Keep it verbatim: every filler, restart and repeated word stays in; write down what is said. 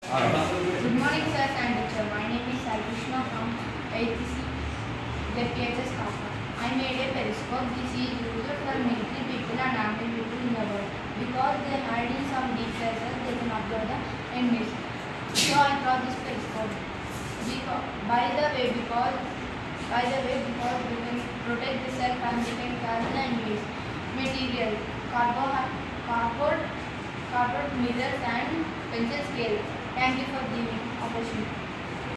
Good morning, sir and teacher. My name is Sai Krishna from eighth C Z P H S Kasa. I made a periscope. This is used for military people and army people in the world because they hide in some deep places. They can observe the enemies. So I brought this periscope. Because, by the way, because by the way, because we can protect the self and we can catch the enemies. Material: cardboard, cardboard, cardboard mirrors and pencil scale. Thank you for giving opportunity.